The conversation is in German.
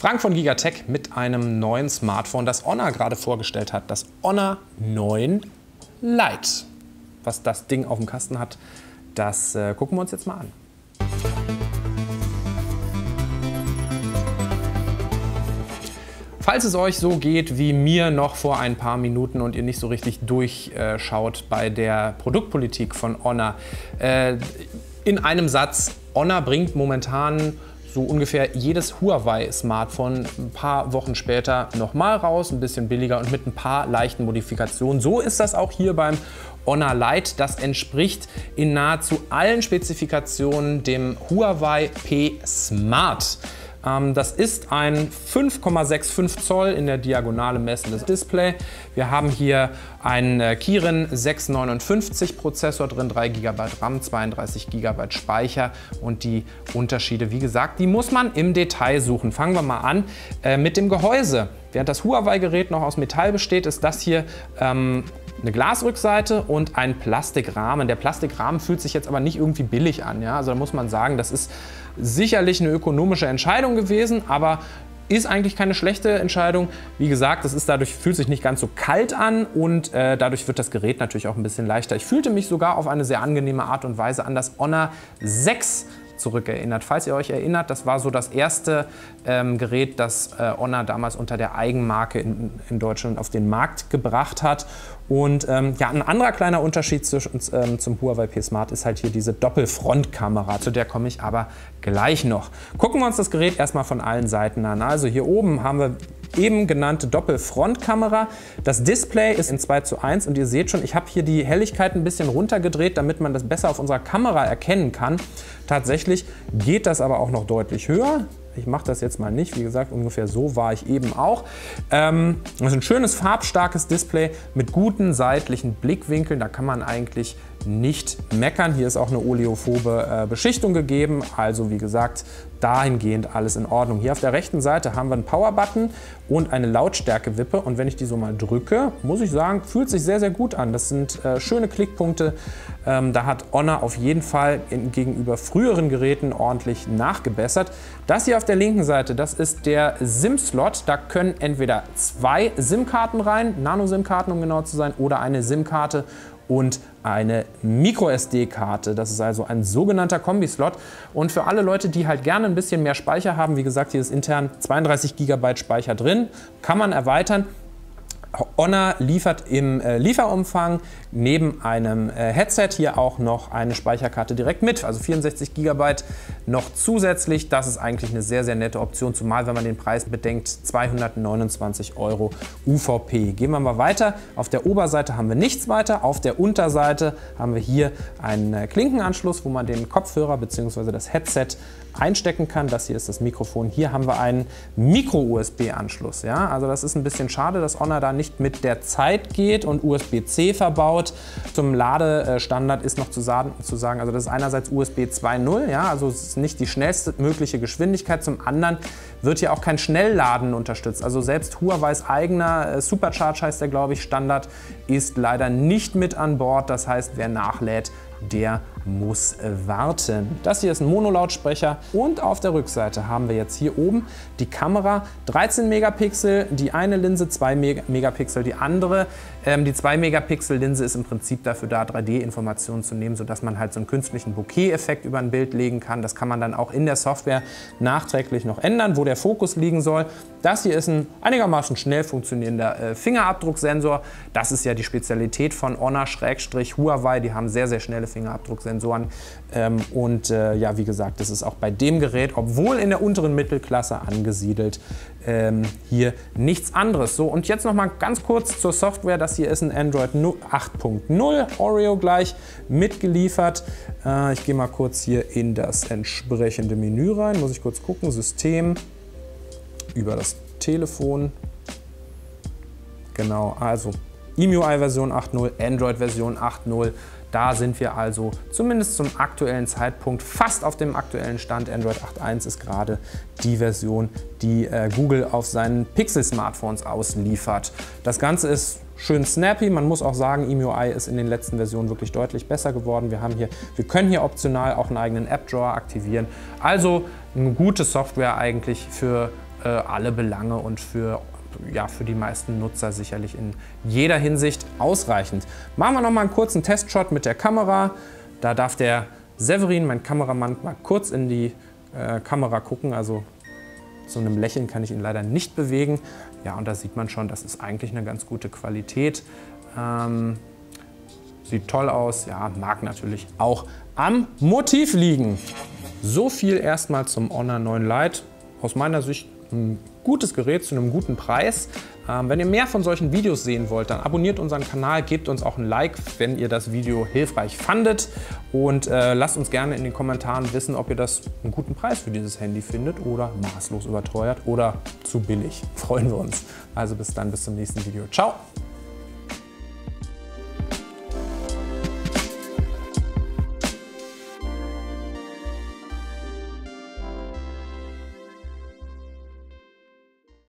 Frank von Gigatech mit einem neuen Smartphone, das Honor gerade vorgestellt hat. Das Honor 9 Lite. Was das Ding auf dem Kasten hat, das gucken wir uns jetzt mal an. Falls es euch so geht wie mir noch vor ein paar Minuten und ihr nicht so richtig durchschaut bei der Produktpolitik von Honor, in einem Satz: Honor bringt momentan so ungefähr jedes Huawei-Smartphone ein paar Wochen später nochmal raus, ein bisschen billiger und mit ein paar leichten Modifikationen. So ist das auch hier beim Honor Lite. Das entspricht in nahezu allen Spezifikationen dem Huawei P Smart. Das ist ein 5,65 Zoll in der Diagonale messendes Display. Wir haben hier einen Kirin 659 Prozessor drin, 3 GB RAM, 32 GB Speicher und die Unterschiede, wie gesagt, die muss man im Detail suchen. Fangen wir mal an mit dem Gehäuse. Während das Huawei-Gerät noch aus Metall besteht, ist das hier eine Glasrückseite und ein Plastikrahmen. Der Plastikrahmen fühlt sich jetzt aber nicht irgendwie billig an. Ja? Also da muss man sagen, das ist sicherlich eine ökonomische Entscheidung gewesen, aber ist eigentlich keine schlechte Entscheidung. Wie gesagt, das ist dadurch, fühlt sich nicht ganz so kalt an und dadurch wird das Gerät natürlich auch ein bisschen leichter. Ich fühlte mich sogar auf eine sehr angenehme Art und Weise an das Honor 6 zurückerinnert. Falls ihr euch erinnert, das war so das erste Gerät, das Honor damals unter der Eigenmarke in Deutschland auf den Markt gebracht hat. Und ja, ein anderer kleiner Unterschied zum Huawei P Smart ist halt hier diese Doppelfrontkamera, zu der komme ich aber gleich noch. Gucken wir uns das Gerät erstmal von allen Seiten an. Also hier oben haben wir eben genannte Doppelfrontkamera. Das Display ist in 2:1 und ihr seht schon, ich habe hier die Helligkeit ein bisschen runtergedreht, damit man das besser auf unserer Kamera erkennen kann. Tatsächlich geht das aber auch noch deutlich höher. Ich mache das jetzt mal nicht, wie gesagt, ungefähr so war ich eben auch. Das ist ein schönes, farbstarkes Display mit guten seitlichen Blickwinkeln. Da kann man eigentlich nicht meckern. Hier ist auch eine oleophobe Beschichtung gegeben. Also wie gesagt, dahingehend alles in Ordnung. Hier auf der rechten Seite haben wir einen Power-Button und eine Lautstärke-Wippe. Und wenn ich die so mal drücke, muss ich sagen, fühlt sich sehr, sehr gut an. Das sind schöne Klickpunkte. Da hat Honor auf jeden Fall gegenüber früheren Geräten ordentlich nachgebessert. Das hier auf der linken Seite, das ist der SIM-Slot. Da können entweder 2 SIM-Karten rein, Nano-SIM-Karten, um genau zu sein, oder eine SIM-Karte und eine Micro-SD-Karte. Das ist also ein sogenannter Kombi-Slot. Und für alle Leute, die halt gerne ein bisschen mehr Speicher haben, wie gesagt, hier ist intern 32 GB Speicher drin, kann man erweitern. Honor liefert im Lieferumfang neben einem Headset hier auch noch eine Speicherkarte direkt mit, also 64 GB noch zusätzlich. Das ist eigentlich eine sehr, sehr nette Option, zumal wenn man den Preis bedenkt, 229 € UVP. Gehen wir mal weiter. Auf der Oberseite haben wir nichts weiter. Auf der Unterseite haben wir hier einen Klinkenanschluss, wo man den Kopfhörer bzw. das Headset einstecken kann. Das hier ist das Mikrofon. Hier haben wir einen Micro-USB-Anschluss. Ja? Also das ist ein bisschen schade, dass Honor da nicht mit der Zeit geht und USB-C verbaut. Zum Ladestandard ist noch zu sagen, also das ist einerseits USB 2.0, ja? Also es ist nicht die schnellste mögliche Geschwindigkeit. Zum anderen wird hier auch kein Schnellladen unterstützt. Also selbst Huaweis eigener Supercharge, heißt der, glaube ich, Standard, ist leider nicht mit an Bord. Das heißt, wer nachlädt, der muss warten. Das hier ist ein Monolautsprecher und auf der Rückseite haben wir jetzt hier oben die Kamera, 13 Megapixel, die eine Linse 2 Megapixel, die andere. Die 2 Megapixel Linse ist im Prinzip dafür da, 3D-Informationen zu nehmen, sodass man halt so einen künstlichen Bokeh-Effekt über ein Bild legen kann. Das kann man dann auch in der Software nachträglich noch ändern, wo der Fokus liegen soll. Das hier ist ein einigermaßen schnell funktionierender Fingerabdrucksensor. Das ist ja die Spezialität von Honor/Huawei. Die haben sehr, sehr schnelle Fingerabdrucksensoren. Ja, wie gesagt, das ist auch bei dem Gerät, obwohl in der unteren Mittelklasse angesiedelt, hier nichts anderes. So, und jetzt noch mal ganz kurz zur Software. Das hier ist ein Android 8.0 Oreo gleich mitgeliefert. Ich gehe mal kurz hier in das entsprechende Menü rein. Muss ich kurz gucken. System über das Telefon. Genau, also EMUI Version 8.0, Android Version 8.0. Da sind wir also zumindest zum aktuellen Zeitpunkt fast auf dem aktuellen Stand. Android 8.1 ist gerade die Version, die Google auf seinen Pixel-Smartphones ausliefert. Das Ganze ist schön snappy. Man muss auch sagen, EMUI ist in den letzten Versionen wirklich deutlich besser geworden. Wir können hier optional auch einen eigenen App-Drawer aktivieren. Also eine gute Software eigentlich für alle Belange und für die meisten Nutzer sicherlich in jeder Hinsicht ausreichend. Machen wir noch mal einen kurzen Testshot mit der Kamera. Da darf der Severin, mein Kameramann, mal kurz in die Kamera gucken. Also so einem Lächeln kann ich ihn leider nicht bewegen. Ja, und da sieht man schon, das ist eigentlich eine ganz gute Qualität. Sieht toll aus, ja, mag natürlich auch am Motiv liegen. So viel erstmal zum Honor 9 Lite. Aus meiner Sicht ein gutes Gerät zu einem guten Preis. Wenn ihr mehr von solchen Videos sehen wollt, dann abonniert unseren Kanal, gebt uns auch ein Like, wenn ihr das Video hilfreich fandet und lasst uns gerne in den Kommentaren wissen, ob ihr das einen guten Preis für dieses Handy findet oder maßlos überteuert oder zu billig. Freuen wir uns. Also bis dann, bis zum nächsten Video. Ciao!